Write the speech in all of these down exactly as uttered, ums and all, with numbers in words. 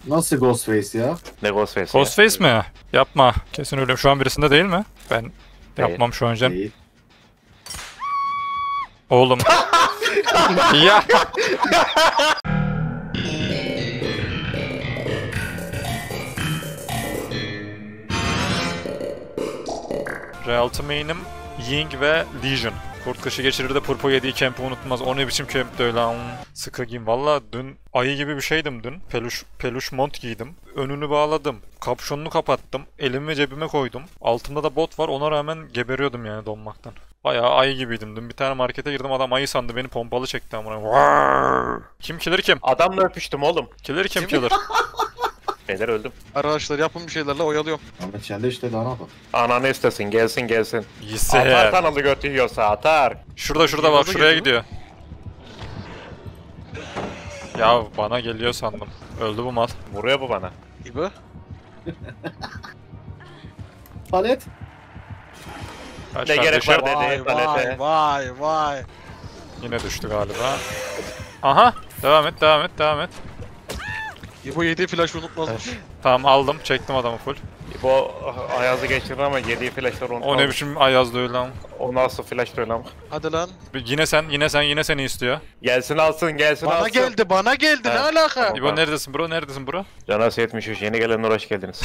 Nasıl Ghostface ya? Ne Ghostface? Ghostface mi? Yapma. Kesin öyle. Şu an birisinde değil mi? Ben değil. Yapmam şu an Cem. Değil. Oğlum. Ya. Realty main'im Ying ve Legion. Kurt kışı geçirir de Purpo yediği kempi unutmaz. O ne biçim kempti öyle am. Sıkı giyim. Valla dün ayı gibi bir şeydim dün. Peluş, peluş mont giydim. Önünü bağladım. Kapşonunu kapattım. Elimi cebime koydum. Altımda da bot var. Ona rağmen geberiyordum yani donmaktan. Bayağı ayı gibiydim dün. Bir tane markete girdim, adam ayı sandı, beni pompalı çekti amına. Kim killer kim? Adamla öpüştüm oğlum. Killer kim killer? Beyler öldüm. Arkadaşlar yapın bir şeylerle oyalıyorum. Ahmet sen de işte daha ne yapalım? Ananı istesin, gelsin gelsin. Atar Yise. kanalı götürüyorsa atar. Şurada şurada bak, Yolda şuraya gidiyor. gidiyor. Ya bana geliyor sandım. Öldü bu mal. Vuruyor bu bana. İbo. Palet. Kaç Ne gerek kardeşim? var? Vay Dedi, vay palete. vay vay. Yine düştü galiba. Aha. Devam et, devam et, devam et. İbo yediği flash unutmazmış. Tamam aldım, çektim adamı full. Bu Ayaz'ı geçirir ama yediği flashları unutmaz. O ne biçim ayazdı öyle ama. O nasıl flash öyle ama. Hadi lan. Yine sen, yine sen, yine seni istiyor. Gelsin alsın, gelsin Bana alsın. geldi bana geldi ne Evet. alaka? İbo neredesin bro, neredesin bro? Canas yetmiş üç, yeni gelenler hoş geldiniz.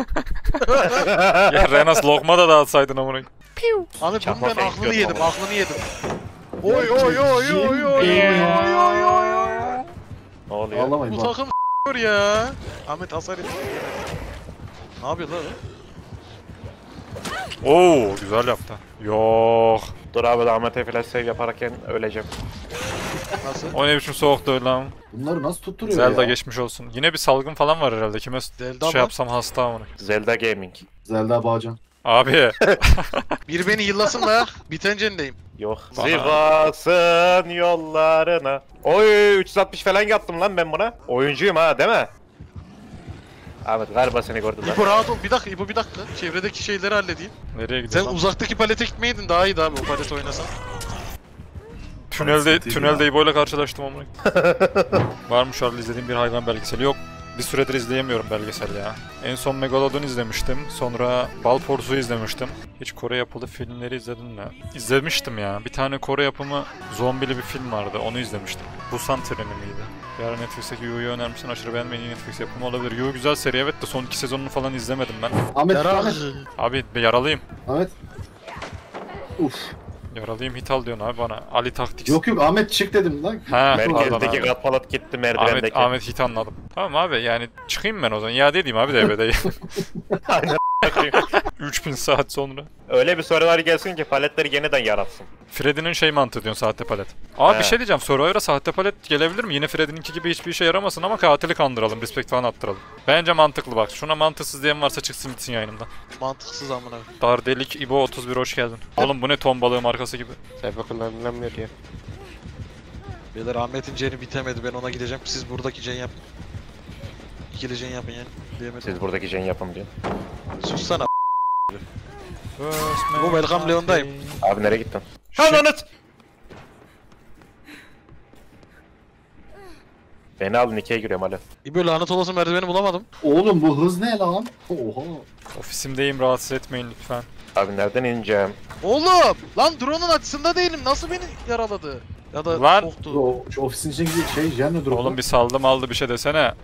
Ya Renas lokma da dağıtsaydın amına. Ahmet Çakma bunun ben fake aklını diyordum yedim ama. aklını yedim. Oy oy oy oy oy oy oy oy oy. Ne oluyor? Ağlamayın Bu bak. takım s**yor ya. Ahmet hasar etti. Ne yapıyor lan? Oo güzel yaptı. Yok. Dur abi, Ahmet'e flash save yaparken öleceğim. Nasıl? O ne biçim soğuktu öyle ama. Bunları nasıl tutturuyor Zelda ya? geçmiş olsun. Yine bir salgın falan var herhalde. Kime Zelda şey mı? yapsam hasta amına. Zelda Gaming. Zelda Bağcan. Abi. Bir beni yıllasın da bitencendeyim. Yok. Bana- Sivas'ın yollarına. Oy üç yüz altmış falan yaptım lan ben buna. Oyuncuyum ha, değil mi? Ahmet galiba seni gördüler. İbo rahat ol. Bir dakika İbo bir dakika. Çevredeki şeyleri halledeyim. Nereye Sen gidiyorsun? uzaktaki palete gitmeydin daha iyiydi abi o palete oynasan. Tünelde, Sıkıntı tünelde ya. İbo'yla karşılaştım amına. Var mı Charlie izlediğim bir hayvan belgeseli? Yok. Bir süredir izleyemiyorum belgesel ya. En son Megalodon izlemiştim. Sonra Balporsu'yu izlemiştim. Hiç Kore yapılı filmleri izledin mi? İzlemiştim ya. Bir tane Kore yapımı zombili bir film vardı. Onu izlemiştim. Busan Treni miydi? Bir ara Netflix'teki Yu'yu önermişsin. Aşırı beğenmediğin Netflix yapımı olabilir. Yu güzel seri evet de son iki sezonunu falan izlemedim ben. Ahmet, Yara. Ahmet. Abi bir yaralıyım. Ahmet. Uf. Yaralıyım hit al diyorsun abi bana. Ali taktik. Yok yok Ahmet çık dedim lan. Ha, pardon Merkezdeki abi. Gatpalat gitti Ahmet, merdivendeki. Ahmet hit anladım. Tamam abi yani çıkayım ben o zaman. İade edeyim abi D B D'yi. Aynen. üç bin saat sonra. Öyle bir sorular gelsin ki paletleri yeniden yaratsın. Freddy'nin şey mantığı diyorsun, sahte palet. Abi He. bir şey diyeceğim, Survivor'a sahte palet gelebilir mi? Yine Freddy'ninki gibi hiçbir işe yaramasın ama katili kandıralım, respect falan attıralım. Bence mantıklı bak. Şuna mantıksız diyen varsa çıksın gitsin yayınımdan. Mantıksız amına. Dardelik İbo otuz bir hoş geldin. Oğlum bu ne ton balığı markası gibi. Sebep kullanılamıyor diye. Beyler Ahmet'in ceni bitemedi ben ona gideceğim. Siz buradaki cen yapın. İkili cen yapın yani. Diyemedim. Siz buradaki jen yapın diyor. Sussana. Bu Welcome Leon'dayım. Abi nereye gittin? Şey- Ananız! Beni alın ikiye giriyorum hala. İbo lanet olası merdiveni bulamadım. Oğlum bu hız ne lan? Oha. Ofisimdeyim, rahatsız etmeyin lütfen. Abi nereden ineceğim? Oğlum! Lan drone'un açısında değilim. Nasıl beni yaraladı? Ya da Lan! soktu. O, şu ofisin içine gidiyor şey Jen'le durup. Oğlum bir saldım aldı bir şey desene.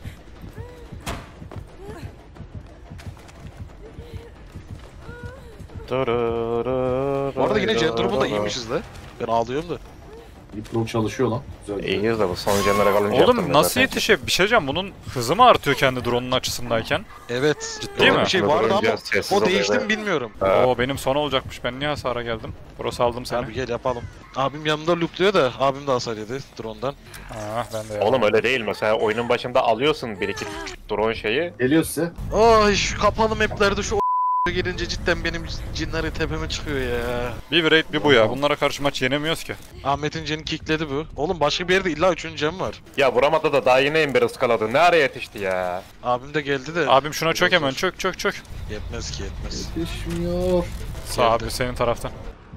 Bu arada yine Jen durumunda iyiymişiz de. Ben ağlıyorum da. Bir pro çalışıyor lan. Güzel. İyiyiz de bu son jenlere kalınca Oğlum yaptım nasıl zaten. yetişe? Bir şey diyeceğim, bunun hızı mı artıyor kendi drone'un açısındayken? Evet. Ciddi Öyle mi? bir şey Burada vardı durunca ama sessiz o oluyor değişti be. mi bilmiyorum. Ha. Oo benim son olacakmış, ben niye hasara geldim? Burası aldım seni. Abi gel yapalım. Abim yanımda loopluyor da abim de hasar yedi drone'dan. Ah ben de ya. Oğlum öyle değil, mesela oyunun başında alıyorsun bir iki drone şeyi. Geliyor size. Ay şu kapalı maplerde şu o gelince cidden benim cinleri tepeme çıkıyor ya. Bir raid bir bu ya. Bunlara karşı maç yenemiyoruz ki. Ahmet'in ceni kickledi bu. Oğlum başka bir yerde illa üçüncü cem var. Ya vuramadı da daha yine ember ıskaladı. Ne ara yetişti ya? Abim de geldi de. Abim şuna çök hemen, çök çök çök. Yetmez ki yetmez. Yetişmiyor. Sağ abi senin taraftan.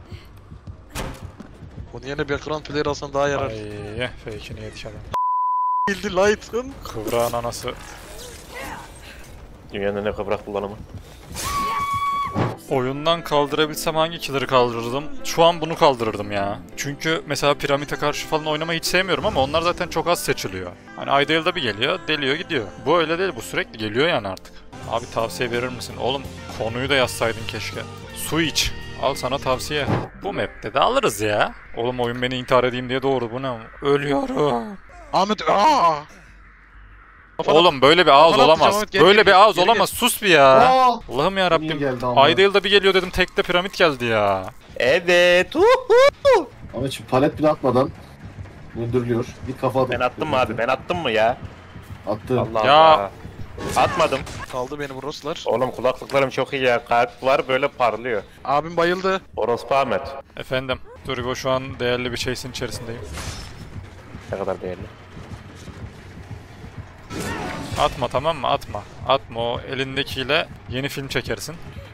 Onun yerine bir ekran player alsan daha yarar. Ay fake'ini yedik adam. Bildi Light'ın. Kıvrağın anası. Dünyanın en kıvrak kullanımı. Oyundan kaldırabilsem hangi killer'ı kaldırırdım? Şu an bunu kaldırırdım ya. Çünkü mesela piramite karşı falan oynamayı hiç sevmiyorum ama onlar zaten çok az seçiliyor. Hani Ideal'da bir geliyor, deliyor gidiyor. Bu öyle değil, bu sürekli geliyor yani artık. Abi tavsiye verir misin? Oğlum konuyu da yazsaydın keşke. Su iç. Al sana tavsiye. Bu map'te de alırız ya. Oğlum oyun beni intihar edeyim diye doğurdu, bu ne? Ölüyorum. Ahmet aaa! Oğlum böyle bir ağız Kafana olamaz. atacağım, evet, geri Böyle gel, bir ağız geri olamaz. Sus bir ya. Aa! Allah'ım ya Niye Rabbim. geldi ama? Ideal'da bir geliyor dedim, tekte piramit geldi ya. Evet. Uhu. Ama hiç palet bile atmadan öldürülüyor. Bir kafa atıp. Ben attım mı abi? Ben attım mı ya? Attı. Allah Ya. Allah. Atmadım. Kaldı beni bu Roslar. Oğlum kulaklıklarım çok iyi ya. Kalp var böyle parlıyor. Abim bayıldı. Orospu Ahmet. Efendim. Durigo şu an değerli bir şeysin içerisindeyim. Ne kadar değerli. Atma, tamam mı? Atma. Atma, o elindekiyle yeni film çekersin.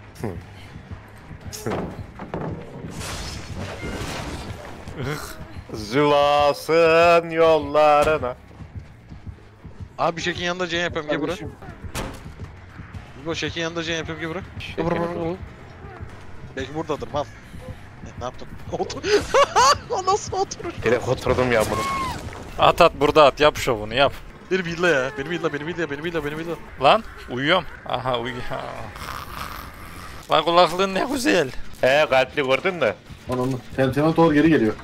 Ih. Zülasın yollarına. Abi Şekin yanında Jen yapıyorum gel buraya. Kardeşim, Bu Şekin yanında Jen yapıyorum gel buraya. Şekin Gel buraya, yanında. buraya, buraya. Belki buradadır mal. Ne, ne yaptın? Otur. O nasıl oturur? Direkt oturdum ya bunu. At at, burada at, yap şovunu yap. Beni billah ya. Beni billah, beni billah, beni billah, beni billah. Lan uyuyorum. Aha uyu. Bak kulaklığın ne güzel. He kalpli gördün de. Ananı. Tentator geri geliyor.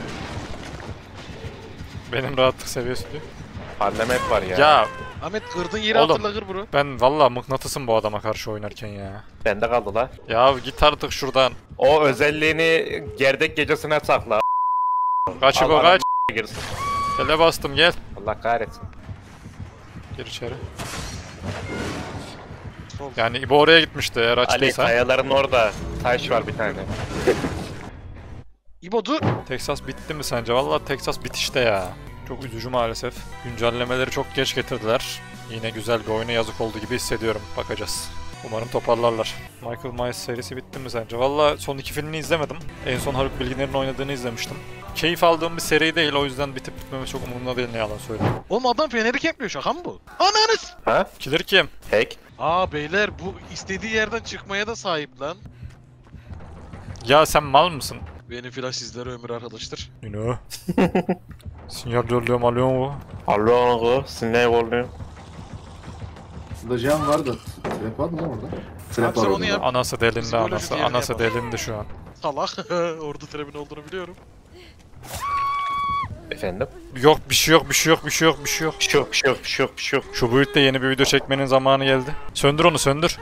Benim rahatlık seviyesi diyor. Parlament var ya. Ya Ahmet kırdığın yeri Oğlum. hatırla kır bro. ben vallahi mıknatısım bu adama karşı oynarken ya. Bende kaldı la. Ya git artık şuradan. O özelliğini gerdek gecesine sakla. Kaç İbo, Allah kaç. girsin. Tele bastım, gel. Allah kahretsin. Gir içeri. Sol. Yani İbo oraya gitmişti eğer Ali açtıysa. kayaların orada taş var bir tane. İbo dur. Texas bitti mi sence? Vallahi Texas bitişte ya. Çok üzücü maalesef. Güncellemeleri çok geç getirdiler. Yine güzel bir oyuna yazık oldu gibi hissediyorum. Bakacağız. Umarım toparlarlar. Michael Myers serisi bitti mi sence? Valla son iki filmini izlemedim. En son Haluk Bilginer'in oynadığını izlemiştim. Keyif aldığım bir seri değil, o yüzden bitip bitmemesi çok umurumda değil, ne yalan söyleyeyim. Oğlum adam feneri kempliyor, şaka mı bu? Ananız! Ha? Killer kim? Hack. Aa beyler bu istediği yerden çıkmaya da sahip lan. Ya sen mal mısın? Benim flash sizlere ömür arkadaştır. Yine. Sinyal yolluyorum, alıyor mu? Allah'ım sinir oluyor. Burada Cihan vardı. Trap var mı lan orada? Trap Abi sen var onu orada. yap. Anası delindi, Psikoloji anası. diğerini Anası yapalım. delindi şu an. Salak. Orada trebin olduğunu biliyorum. Efendim? Yok bir şey yok, bir şey yok, bir şey yok, bir şey yok. Bir şey yok, bir şey yok, bir şey yok, bir şey yok. Şu build'de yeni bir video çekmenin zamanı geldi. Söndür onu, söndür.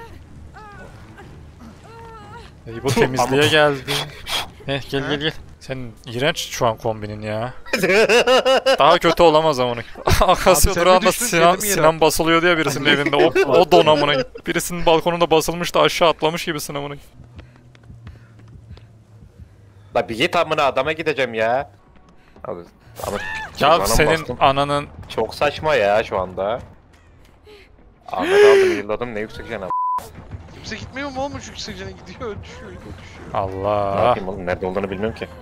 Ey bu temizliğe geldi. Heh, gel gel gel. Sen iğrenç şu an kombinin ya. Daha kötü olamaz ama. Akasya Abi sen durağında mi düştün, Sinan, dedim yere. Sinan basılıyor diye birisinin evinde. O, o donamına. Birisinin balkonunda basılmış da aşağı atlamış gibi Sinan'ın. La bir git amına, adama gideceğim ya. Abi, ama Ya canım senin bastım. ananın... Çok saçma ya şu anda. Ahmet aldım, yılladım, ne yüksek canım. Kimse gitmiyor mu oğlum? Şu yüksekcene gidiyor, düşüyor, düşüyor. Ne Allah. yapayım oğlum, nerede olduğunu bilmiyorum ki.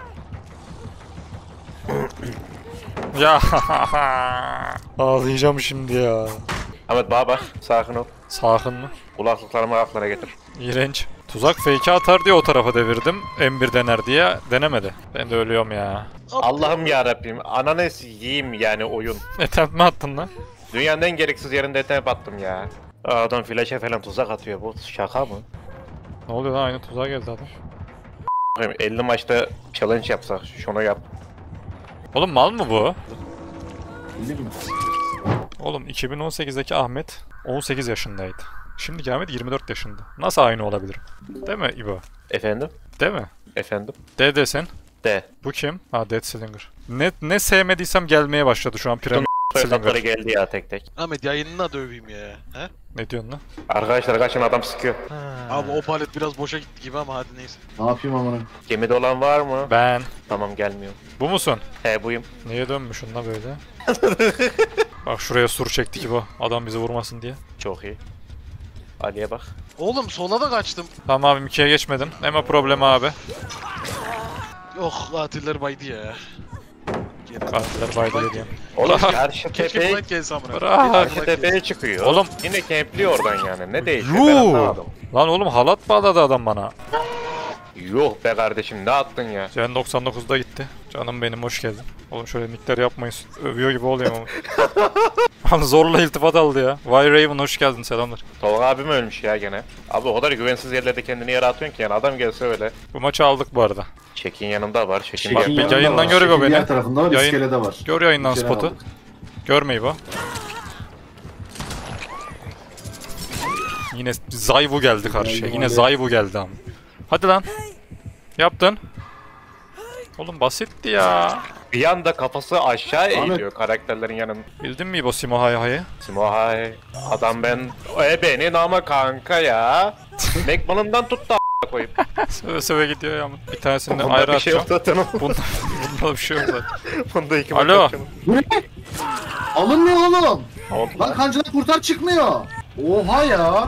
Ya ağlayacağım şimdi ya. Ahmet bana bak, sakin ol. Sakin mı? Kulaklıklarımı aklına getir. İğrenç. Tuzak fake'i atar diye o tarafa devirdim. M bir dener diye denemedi. Ben de ölüyorum ya. Allah'ım ya Rabbim, ananı yiyeyim yani oyun. Etemp mi attın lan? Dünyanın en gereksiz yerinde eteme battım ya. Adam flash'e falan tuzak atıyor, bu şaka mı? Ne oluyor lan, aynı tuzağa geldi adam. elli maçta challenge yapsak, şunu yap. Oğlum mal mı bu? Bildi mi? Oğlum iki bin on sekizdeki Ahmet on sekiz yaşındaydı. Şimdiki Ahmet yirmi dört yaşında. Nasıl aynı olabilirim? Değil mi İbo? Efendim? Değil mi? Efendim? De desen. De. Bu kim? Ha, Dead Slinger. Ne, ne sevmediysem gelmeye başladı şu an Pyramid Fırsatları Slinger. geldi ya tek tek. Ahmet yayınına döveyim ya. He? Ne diyorsun lan? Arkadaşlar kaçın, adam sıkıyor. Abi o palet biraz boşa gitti gibi ama hadi neyse. Ne yapayım amına? Gemide olan var mı? Ben. Tamam, gelmiyor. Bu musun? He buyum. Niye dönmüşsün la böyle? Bak şuraya sur çekti ki bu. Adam bizi vurmasın diye. Çok iyi. Ali'ye bak. Oğlum sola da kaçtım. Tamam abim, ikiye geçmedin. Neme problemi abi. Oh katiller baydı ya. Geri. Katiller baydı diyorum. Oğlum karşı Keşke tepeye, Black gelse amına. Bırak. karşı tepeye çıkıyor. Oğlum. Yine kempliyor oradan yani. Ne değişiyor ben Yuh! anlamadım. Lan oğlum halat bağladı adam bana. Yuh be kardeşim ne attın ya? Can doksan dokuzda gitti. Canım benim hoş geldin. Oğlum şöyle nickler yapmayın. Övüyor gibi oluyor ama. Lan zorla iltifat aldı ya. Vay Raven hoş geldin selamlar. Tolga abim ölmüş ya gene. Abi o kadar güvensiz yerlerde kendini yere atıyorsun ki yani adam gelse öyle. Bu maçı aldık bu arada. Çekin yanımda var. Çekin, Çekin Bak, yanımda bir yanında yayından var, görüyor çekin beni. Diğer tarafında var, Yayın- iskelede var. Gör yayından İçeri spotu. aldık. Görmeyi bu. Yine Zayvu geldi karşıya. Geldim Yine abi. Zayvu geldi ama. Hadi lan. Yaptın. Oğlum basitti ya. Bir anda kafası aşağı Ahmet. eğiliyor karakterlerin yanında. Bildin mi bu Simo hay hayı? Simohay. Adam ben... E benim ama kanka ya. Macmillan'dan tut da a**a koyup. Söve söve gidiyor ya. Bir tanesini Bunda ayrı bir şey yok atacağım. zaten. Bunda, bunda bir şey yok zaten. Bunda iki Alo. bak Bu ne? Alınmıyor oğlum. Oldu Lan lan. kancadan kurtar çıkmıyor. Oha ya.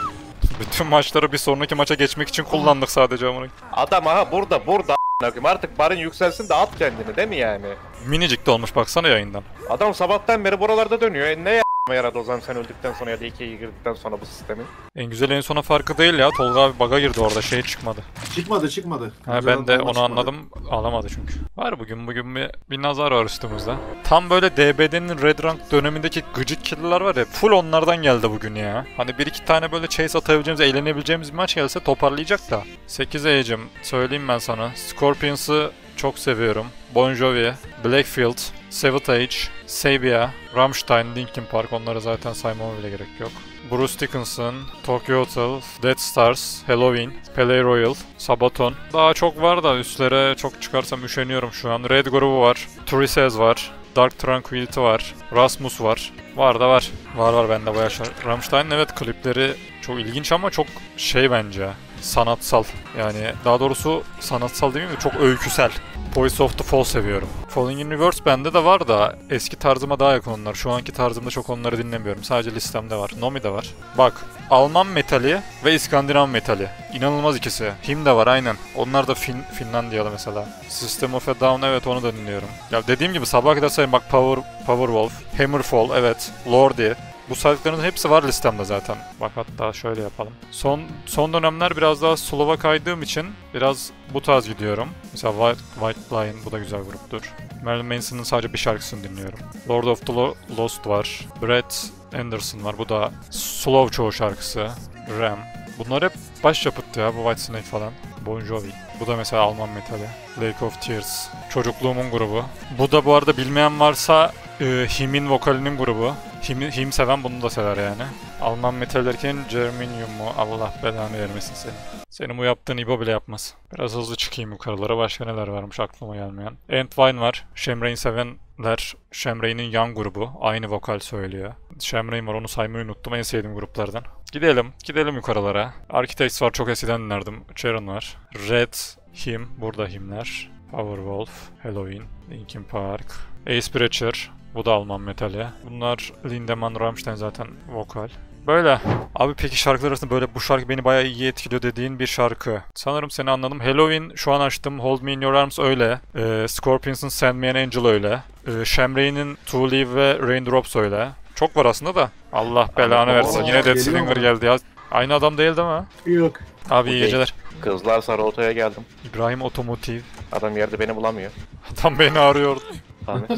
Bütün maçları bir sonraki maça geçmek için kullandık sadece amına. Adam aha burada burada a**ına koyayım. Artık barın yükselsin de at kendini değil mi yani? Minicik de olmuş baksana yayından. Adam sabahtan beri buralarda dönüyor. E ne ya yaradı o zaman sen öldükten sonra ya da ikiye girdikten sonra bu sistemin? En güzel en sona farkı değil ya. Tolga abi bug'a girdi orada şey çıkmadı. Çıkmadı çıkmadı. Ha, Kancadan ben de dolma onu çıkmadı. anladım. Alamadı çünkü. Var bugün bugün bir, bir nazar var üstümüzde. Tam böyle D B D'nin Red Rank dönemindeki gıcık killer'lar var ya. Full onlardan geldi bugün ya. Hani bir iki tane böyle chase atabileceğimiz, eğlenebileceğimiz bir maç gelse toparlayacak da. sekiz A'cım söyleyeyim ben sana. Scorpions'ı çok seviyorum. Bon Jovi, Blackfield, Savatage, Sabia, Rammstein, Linkin Park, onları zaten saymama bile gerek yok. Bruce Dickinson, Tokyo Hotel, Dead Stars, Halloween, Pele Royal, Sabaton. Daha çok var da üstlere çok çıkarsam üşeniyorum şu an. Red grubu var, Turises var, Dark Tranquility var, Rasmus var. Var da var. Var var bende bu yaşlar. Rammstein'in evet klipleri çok ilginç ama çok şey bence. Sanatsal. Yani daha doğrusu sanatsal demeyeyim de çok öyküsel. Poise of the Fall seviyorum. Falling in Reverse bende de var da eski tarzıma daha yakın onlar. Şu anki tarzımda çok onları dinlemiyorum. Sadece listemde var. Nomi de var. Bak, Alman metali ve İskandinav metali. İnanılmaz ikisi. Him de var aynen. Onlar da fin Finlandiyalı mesela. System of a Down evet onu da dinliyorum. Ya dediğim gibi sabah kadar sayayım bak Power Powerwolf, Hammerfall evet, Lordi. Bu saydıklarının hepsi var listemde zaten. Bak hatta şöyle yapalım. Son son dönemler biraz daha slow'a kaydığım için biraz bu tarz gidiyorum. Mesela White, White Lion bu da güzel gruptur. Marilyn Manson'ın sadece bir şarkısını dinliyorum. Lord of the Lo Lost var. Brett Anderson var. Bu da slow çoğu şarkısı. Ram. Bunlar hep başyapıttı ya bu Whitesnake falan. Bon Jovi. Bu da mesela Alman metali. Lake of Tears. Çocukluğumun grubu. Bu da bu arada bilmeyen varsa e, Him'in vokalinin grubu. Him, Him seven bunu da sever yani. Alman metal derken Germanium mu? Allah belanı vermesin seni. Senin bu yaptığın İbo bile yapmaz. Biraz hızlı çıkayım yukarılara. Başka neler varmış aklıma gelmeyen. Entwine var. Shamrain sevenler. Shamrain'in yan grubu. Aynı vokal söylüyor. Shamrain var, onu saymayı unuttum. En sevdiğim gruplardan. Gidelim. Gidelim yukarılara. Architects var, çok eskiden dinlerdim. Sharon var. Red, Him. Burada Himler. Powerwolf, Halloween, Linkin Park. Ace Breacher. Bu da Alman metali. Bunlar Lindemann, Rammstein zaten vokal. Böyle. Abi peki şarkılar arasında böyle bu şarkı beni bayağı iyi etkiliyor dediğin bir şarkı. Sanırım seni anladım. Halloween şu an açtım. Hold Me In Your Arms öyle. Ee, Scorpions'ın Send Me An Angel öyle. Ee, Shamrain'in To Leave ve Raindrops öyle. Çok var aslında da. Allah belanı versin. Oo, Yine Dead geliyor Slinger mu? geldi ya. Aynı adam değil değil mi? Yok. Abi iyi Okey. geceler. Kızlar sarı otoya geldim. İbrahim Otomotiv. Adam yerde beni bulamıyor. Adam beni arıyor. Ahmet.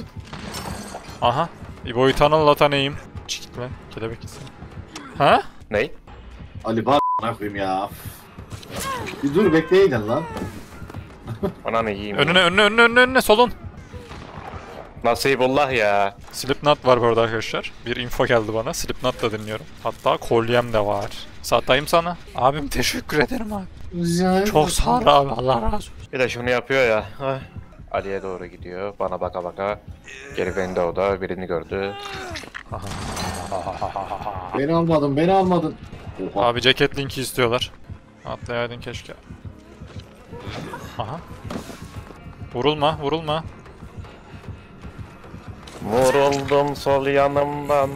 Aha. İbo'yu tanıl tanıyım. Çık lan. Kelebek gitsin. Ha? Ney? Ali var a**ına koyayım ya. Bir dur bekleyin lan. Ananı yiyeyim. Önüne önüne önüne önüne önüne solun. Nasibullah ya. Slipknot var burada arkadaşlar. Bir info geldi bana. Slipknot da dinliyorum. Hatta kolyem de var. Satayım sana. Abim teşekkür ederim abi. Çok sağ ol abi. Allah razı olsun. Bir de şunu yapıyor ya. Ay. Ali'ye doğru gidiyor. Bana baka baka. Geri bende o da birini gördü. Beni almadın, beni almadın. Oha. Abi ceket linki istiyorlar. Atlayaydın keşke. Aha. Vurulma, vurulma. Vuruldum sol yanımdan.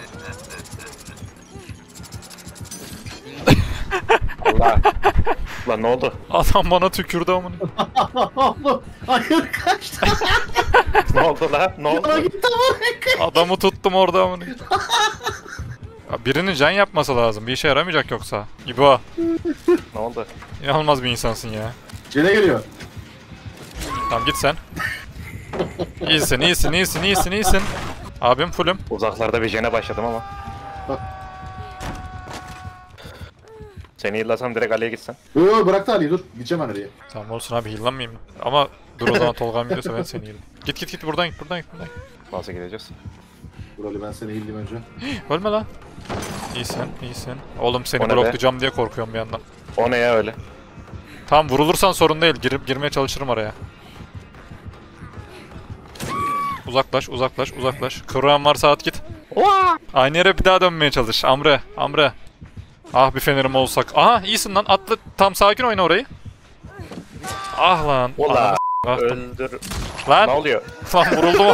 Allah. Lan ne oldu? Adam bana tükürdü amına. Oğlum hayır kaçtı. Ne oldu lan? Ne Bana oldu? gitti ama. Adamı tuttum orada amına. Ya birinin can yapması lazım. Bir işe yaramayacak yoksa. İbo. Ne oldu? İnanılmaz bir insansın ya. Cene geliyor. Tamam git sen. İyisin, iyisin, iyisin, iyisin, iyisin. Abim fullüm. Uzaklarda bir jene başladım ama. Bak. Seni yıllasam direkt Ali'ye gitsen. Yo yo bıraktı Ali dur. Gideceğim ben oraya. Tamam olsun abi heal'lanmayayım. Ama dur o zaman Tolga'm gidiyorsa ben seni heal'im. Git git git buradan git buradan git buradan git. Nasıl gideceğiz? Dur Ali ben seni iyiydim önce. Ölme lan. İyisin, iyisin. Oğlum seni O ne be? bloklayacağım diye korkuyorum bir yandan. O ne ya öyle? Tamam vurulursan sorun değil. Girip girmeye çalışırım araya. Uzaklaş, uzaklaş, uzaklaş. Kıvran varsa at git. Aynı yere bir daha dönmeye çalış. Amre, Amre. Ah bir fenerim olsak. Aha iyisin lan atla. Tam sakin oyna orayı. Ah lan. Ola. Ananı s***ım. Öldür. Lan. Ne oluyor? Lan vuruldum.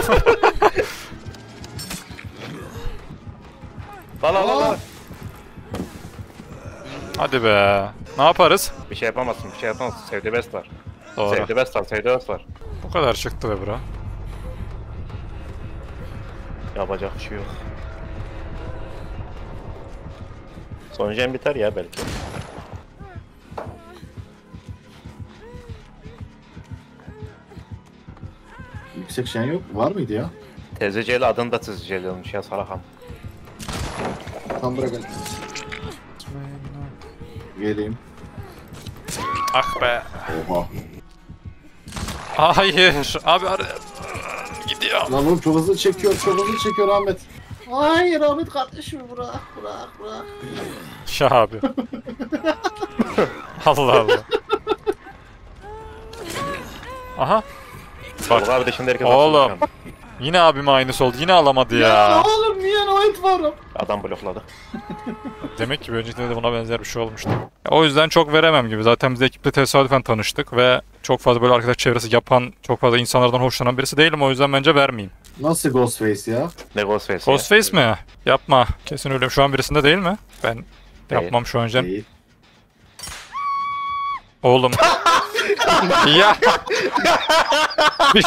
Lan lan lan, lan. Hadi be. Ne yaparız? Bir şey yapamazsın, bir şey yapamazsın. Sevdi best var. Doğru. Sevdi best var, sevdi best var. Bu kadar çıktı be bro. Yapacak bir şey yok. Sonucu en biter ya belki. Yüksek şen yok. Var mıydı ya? Tezeceli adını da tezeceli olmuş ya salakam. Tam bırak Ali. Geleyim. Ah be. Oha. Hayır. Abi ar gidiyor. Lan oğlum çok hızlı çekiyor, çok hızlı çekiyor Ahmet. Hayır Ahmet kardeşim bırak, bırak, bırak. Ya abi. Allah Allah. Aha. Bak. Bak abi de şimdi herkes Oğlum. atıyor şu an. Yine abime aynısı oldu. Yine alamadı Ya, ya. oğlum niye noit varım? Adam blokladı. Demek ki bir öncekinde de buna benzer bir şey olmuştu. O yüzden çok veremem gibi. Zaten biz ekiple tesadüfen tanıştık ve çok fazla böyle arkadaş çevresi yapan, çok fazla insanlardan hoşlanan birisi değilim. O yüzden bence vermeyeyim. Nasıl Ghostface ya? Ne Ghostface ya? Ghostface mi? Yapma. Kesin öyle. Şu an birisinde değil mi? Ben yapmam şu an canım. Değil. Oğlum. Ya. bir,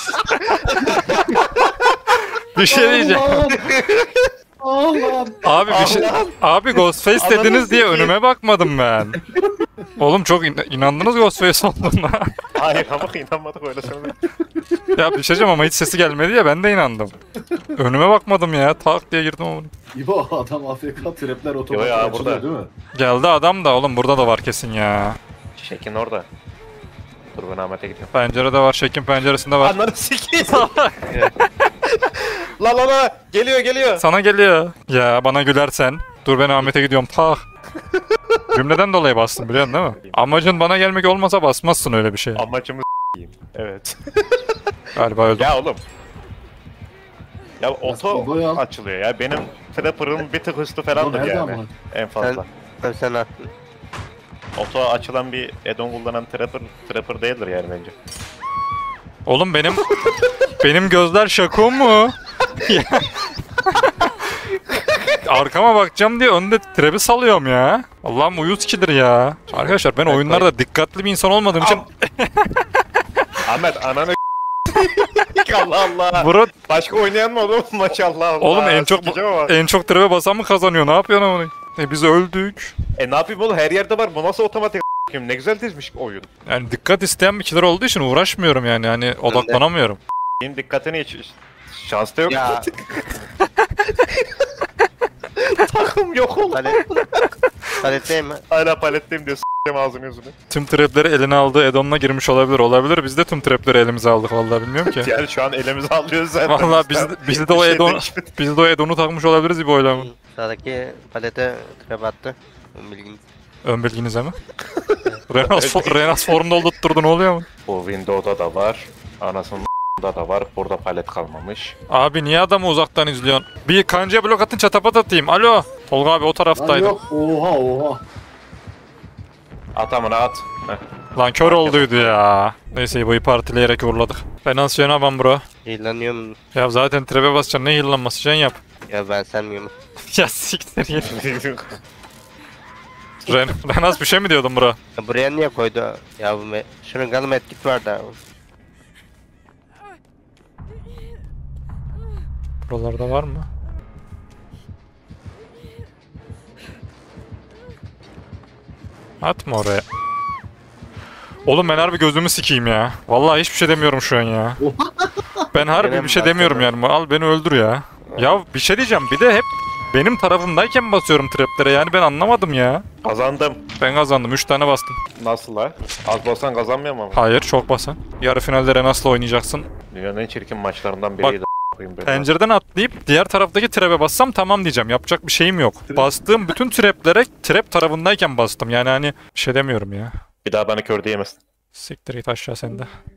bir şey diyeceğim. Allah'ım. Allah'ım. Abi bir şey. Abi Ghostface Ananı dediniz diye sikeyim. önüme bakmadım ben. Oğlum çok in- inandınız Ghostface olduğuna. Hayır ama inanmadık öyle söyleme. Ya bir şey diyeceğim ama hiç sesi gelmedi ya ben de inandım. Önüme bakmadım ya. Tak diye girdim ama. İbo adam A F K trapler otomatik ya, açılıyor burada. değil mi? Geldi adam da oğlum burada da var kesin ya. Şekin orada. Dur ben Ahmet'e gidiyorum. Pencerede var, Şekin penceresinde var. Ananı sikeyim. La la la geliyor geliyor. Sana geliyor. Ya bana gülersen. Dur ben Ahmet'e gidiyorum. Tak. Cümleden dolayı bastım biliyorsun değil mi? Amacın bana gelmek olmasa basmazsın öyle bir şey. Amacımı s**eyim. Evet. Galiba öldüm. Ya oğlum. Ya oto oldu ya? açılıyor ya. Benim Trapper'ın bir tık üstü Bu falandır nerede yani. ama? En fazla. Tabii sen haklısın. Oto açılan bir add-on kullanan Trapper, Trapper değildir yani bence. Oğlum benim benim gözler şakom mu? Ya. Arkama bakacağım diye önde trebi salıyorum ya. Allah'ım uyuz kidir ya. Arkadaşlar ben oyunlarda dikkatli bir insan olmadığım için Ahmet ananı Allah Allah. Murat Başka oynayan mı oğlum maşallah Allah. oğlum en çok Sikeceğim ama. en çok trebe basan mı kazanıyor? Ne yapıyorsun onu? E biz öldük. E ne yapayım oğlum her yerde var. Bu nasıl otomatik a**ayım? Ne güzel dizmiş oyun. Yani dikkat isteyen bir killer olduğu için uğraşmıyorum yani. Hani odaklanamıyorum. Benim dikkatini hiç şans da yok. Ya Takım yok oğlum. palet, paletteyim mi? Hala paletteyim diyor s**eyim ağzını yüzünü. Tüm trapleri eline aldığı Edon'la girmiş olabilir. Olabilir. Biz de tüm trapleri elimize aldık vallahi bilmiyorum ki. Yani şu an elimize alıyoruz zaten. Vallahi biz, biz de Bir o şey Edon değişmedi. biz de o Edon'u takmış olabiliriz gibi oylama. Sağdaki palete trap attı. Bilginiz. Ön bilginize mi? Renas, fo- Renas formda oldurtturdu ne oluyor mu? Bu Windows'da da var. Anasının da var. Burada palet kalmamış. Abi niye adamı uzaktan izliyorsun? Bir kancaya blok atın çatapat atayım. Alo. Tolga abi o Lan taraftaydı. yok oha oha. At amına at. Heh. Lan kör olduydu ya. Neyse bu partileyerek uğurladık. Finans yönemen bro. Heal'lanıyorum. Ya zaten trebe basacaksın ne heal'lanması can yap. Ya ben sen miyim? Ya siktir git. Ren Renas bir şey mi diyordun bura? Ya buraya niye koydu ya bu me- Şunun kanı medkit var da. Buralarda var mı? Atma oraya. Oğlum ben harbi gözümü sikeyim ya. Vallahi hiçbir şey demiyorum şu an ya. Ben harbi Gene bir mi şey demiyorum bastın? yani. Al beni öldür ya. Ya bir şey diyeceğim. Bir de hep benim tarafımdayken basıyorum traplere. Yani ben anlamadım ya. Kazandım. Ben kazandım. üç tane bastım. Nasıl la? Az basan kazanmıyor mu ama? Hayır çok basan. Yarı finalde Renas'la oynayacaksın. Dünyanın en çirkin maçlarından biriydi. a**ayım böyle. Pencereden atlayıp diğer taraftaki trap'e bassam tamam diyeceğim. Yapacak bir şeyim yok. Bastığım bütün trap'lere trap tarafındayken bastım. Yani hani bir şey demiyorum ya. Bir daha beni kör diyemezsin. Siktir git aşağı sen de.